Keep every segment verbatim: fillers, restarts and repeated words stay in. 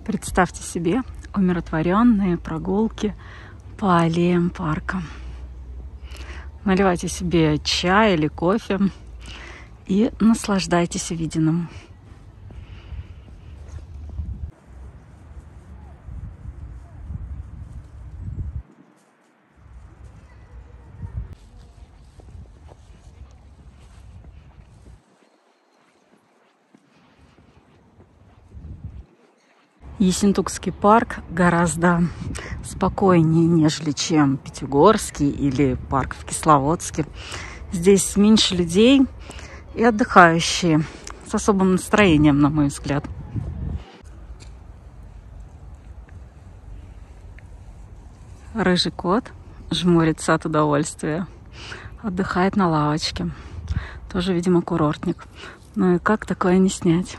Представьте себе умиротворенные прогулки по аллеям парка. Наливайте себе чай или кофе и наслаждайтесь увиденным. Ессентукский парк гораздо спокойнее, нежели чем Пятигорский или парк в Кисловодске. Здесь меньше людей и отдыхающие с особым настроением, на мой взгляд. Рыжий кот жмурится от удовольствия, отдыхает на лавочке. Тоже, видимо, курортник. Ну и как такое не снять?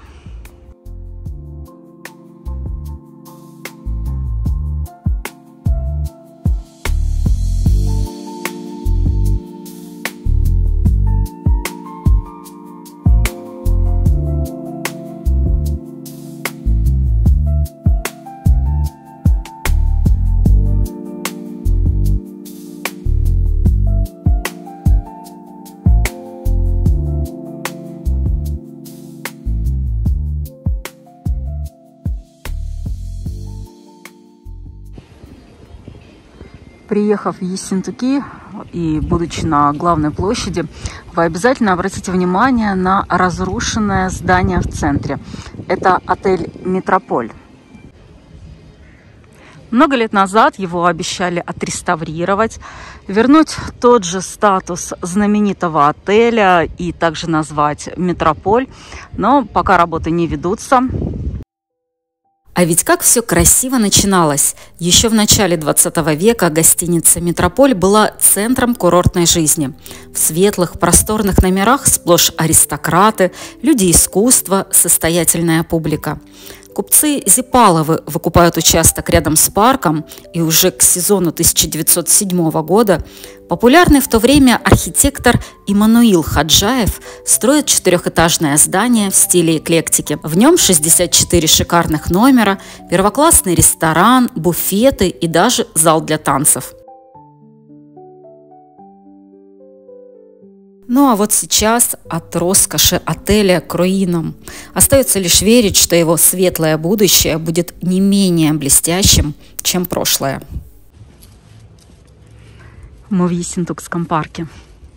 Приехав в Ессентуки и будучи на главной площади, вы обязательно обратите внимание на разрушенное здание в центре. Это отель «Метрополь». Много лет назад его обещали отреставрировать, вернуть тот же статус знаменитого отеля и также назвать «Метрополь», но пока работы не ведутся. А ведь как все красиво начиналось. Еще в начале двадцатого века гостиница «Метрополь» была центром курортной жизни. В светлых, просторных номерах сплошь аристократы, люди искусства, состоятельная публика. Купцы Зипаловы выкупают участок рядом с парком, и уже к сезону тысяча девятьсот седьмого года популярный в то время архитектор Иммануил Хаджаев строит четырехэтажное здание в стиле эклектики. В нем шестьдесят четыре шикарных номера, первоклассный ресторан, буфеты и даже зал для танцев. Ну а вот сейчас от роскоши отеля к руинам. Остается лишь верить, что его светлое будущее будет не менее блестящим, чем прошлое. Мы в Ессентукском парке.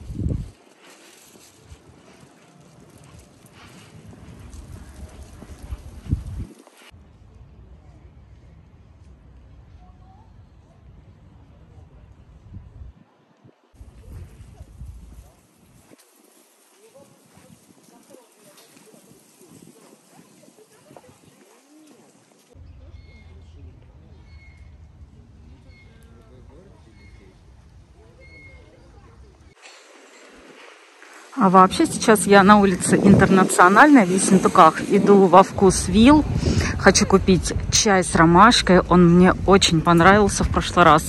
А вообще сейчас я на улице Интернациональной в Ессентуках. Иду во Вкусвилл. Хочу купить чай с ромашкой. Он мне очень понравился в прошлый раз.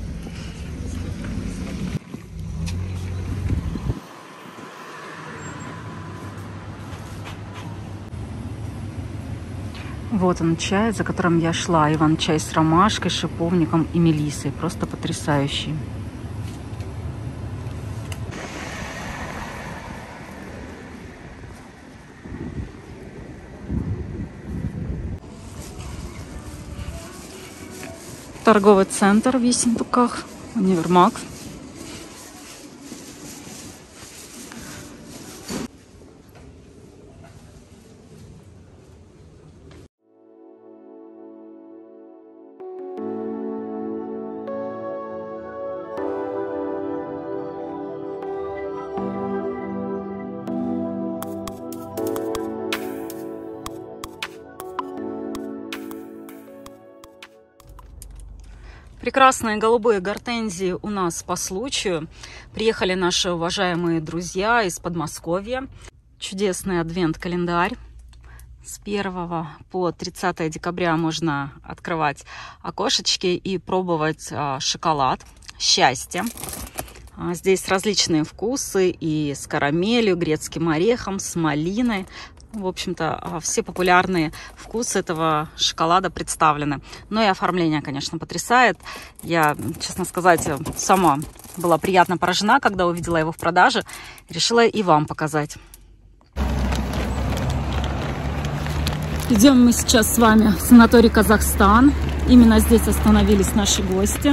Вот он чай, за которым я шла. Иван-чай с ромашкой, шиповником и мелиссой. Просто потрясающий. Торговый центр в Ессентуках, универмаг. Прекрасные голубые гортензии у нас по случаю. Приехали наши уважаемые друзья из Подмосковья. Чудесный адвент-календарь. С первого по тридцатое декабря можно открывать окошечки и пробовать а, шоколад. Счастье. А, здесь различные вкусы и с карамелью, грецким орехом, с малиной. В общем-то, все популярные вкусы этого шоколада представлены. Но и оформление, конечно, потрясает. Я, честно сказать, сама была приятно поражена, когда увидела его в продаже. Решила и вам показать. Идем мы сейчас с вами в санаторий «Казахстан». Именно здесь остановились наши гости.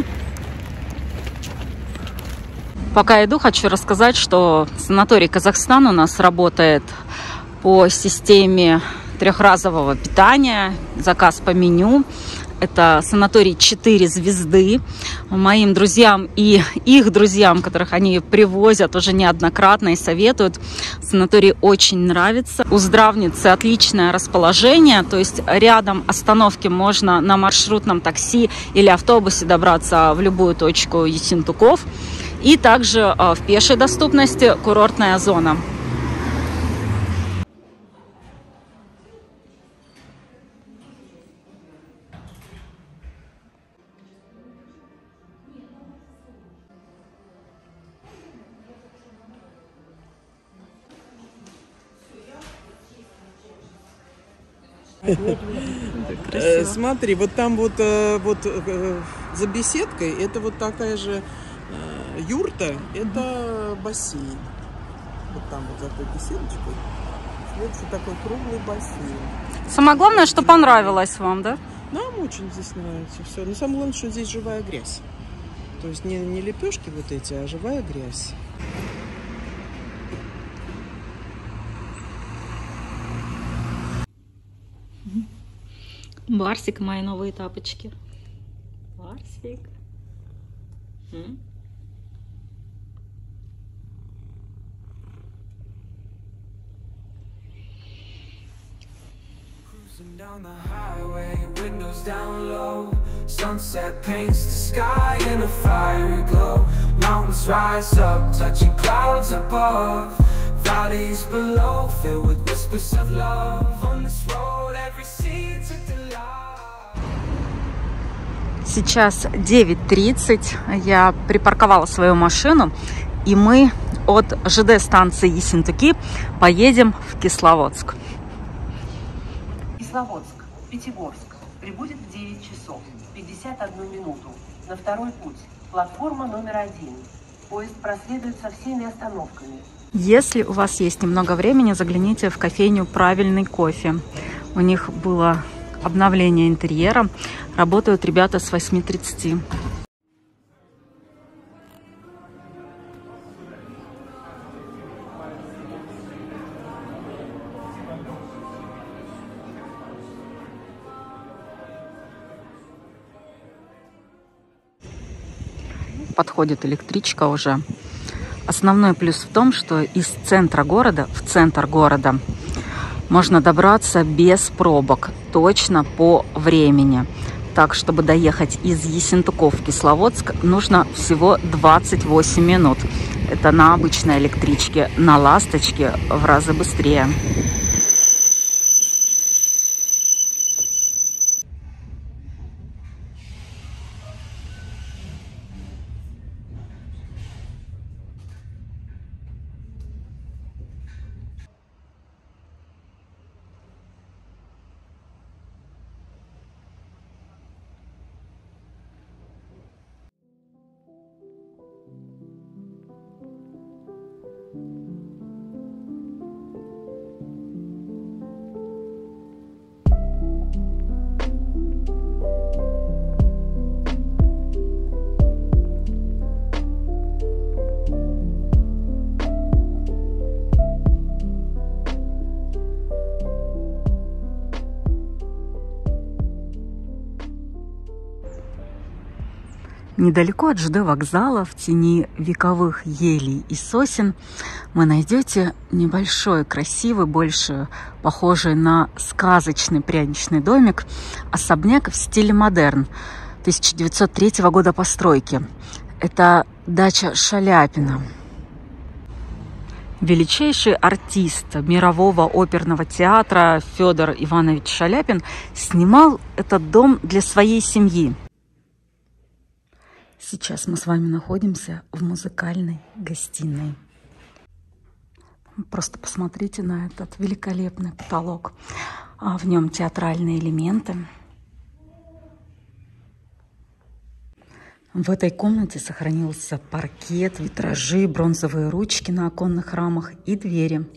Пока иду, хочу рассказать, что санаторий «Казахстан» у нас работает по системе трехразового питания, заказ по меню. Это санаторий четыре звезды. Моим друзьям и их друзьям, которых они привозят уже неоднократно и советуют, санаторий очень нравится. У здравницы отличное расположение, то есть рядом остановки можно на маршрутном такси или автобусе добраться в любую точку Ессентуков. И также в пешей доступности курортная зона. Смотри, вот там вот, вот за беседкой, это вот такая же юрта, это бассейн. Вот там вот за той беседочкой, следующий такой круглый бассейн. Самое главное, что понравилось вам, да? Нам очень здесь нравится все. Но самое главное, что здесь живая грязь. То есть не, не лепешки вот эти, а живая грязь. Барсик, мои новые тапочки. Барсик. М? Down the highway, windows down low. Sunset paints the sky in a fiery glow. Mountains rise up, touching clouds above. Valleys below, filled with whispers of love. On this road, every seed's a delight. Сейчас девять тридцать. Я припарковала свою машину, и мы от ЖД станции Ессентуки поедем в Кисловодск. Кисловодск, Пятигорск. Прибудет в девять часов пятьдесят одну минуту. На второй путь. Платформа номер один. Поезд проследует со всеми остановками. Если у вас есть немного времени, загляните в кофейню «Правильный кофе». У них было обновление интерьера. Работают ребята с восьми тридцати. Подходит электричка уже. Основной плюс в том, что из центра города в центр города можно добраться без пробок, точно по времени. Так, чтобы доехать из Ессентуков в Кисловодск, нужно всего двадцать восемь минут. Это на обычной электричке, на «Ласточке» в разы быстрее. Недалеко от ЖД вокзала, в тени вековых елей и сосен, вы найдете небольшой, красивый, больше похожий на сказочный пряничный домик, особняк в стиле модерн тысяча девятьсот третьего года постройки. Это дача Шаляпина. Величайший артист мирового оперного театра Федор Иванович Шаляпин снимал этот дом для своей семьи. Сейчас мы с вами находимся в музыкальной гостиной. Просто посмотрите на этот великолепный потолок. А в нем театральные элементы. В этой комнате сохранился паркет, витражи, бронзовые ручки на оконных рамах и двери.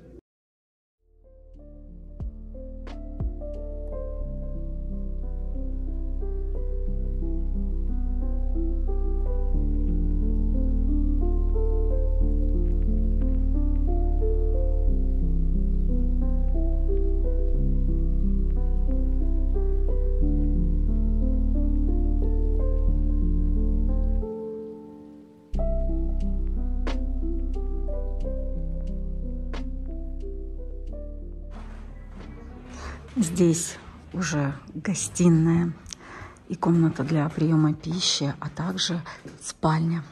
Здесь уже гостиная и комната для приема пищи, а также спальня.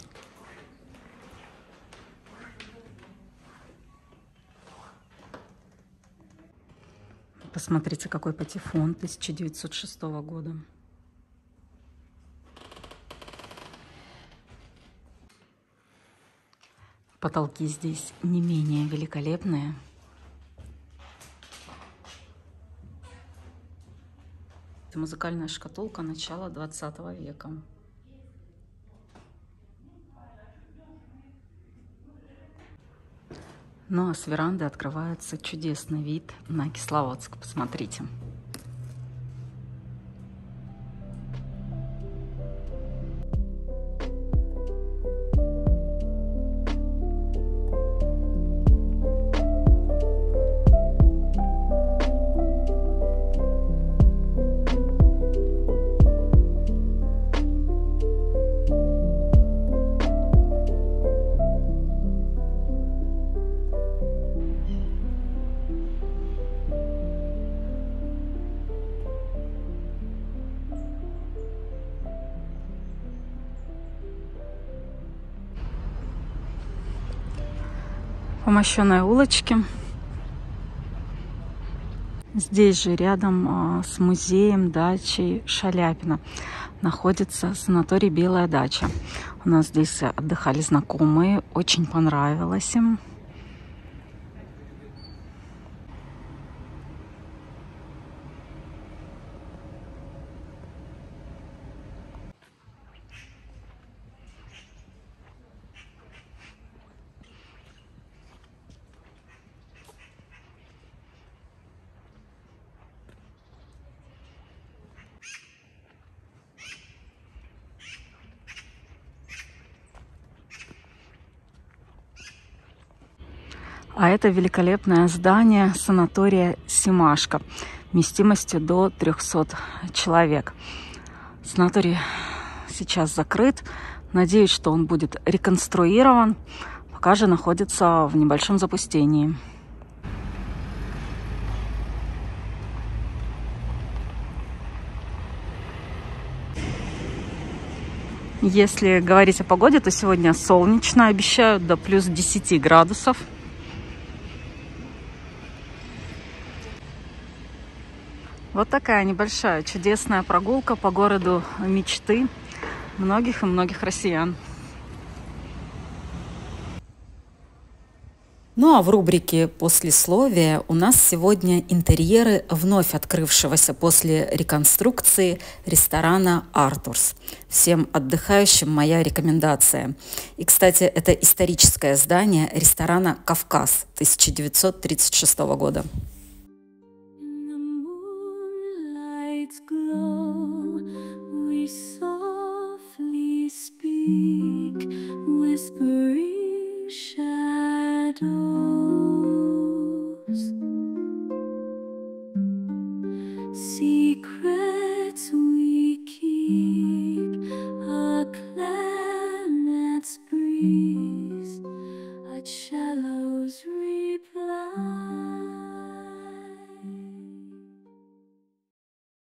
Посмотрите, какой патефон тысяча девятьсот шестого года. Потолки здесь не менее великолепные. Это музыкальная шкатулка начала двадцатого века. Ну а с веранды открывается чудесный вид на Кисловодск. Посмотрите. По мощенной улочке. Здесь же рядом а, с музеем дачей Шаляпина находится санаторий «Белая дача». У нас здесь отдыхали знакомые, очень понравилось им. А это великолепное здание санатория «Семашко» вместимостью до трёхсот человек. Санаторий сейчас закрыт. Надеюсь, что он будет реконструирован. Пока же находится в небольшом запустении. Если говорить о погоде, то сегодня солнечно, обещают до плюс десяти градусов. Вот такая небольшая чудесная прогулка по городу мечты многих и многих россиян. Ну а в рубрике «Послесловие» у нас сегодня интерьеры вновь открывшегося после реконструкции ресторана «Артурс». Всем отдыхающим моя рекомендация. И, кстати, это историческое здание ресторана «Кавказ» тысяча девятьсот тридцать шестого года. Glow, we softly speak, whisper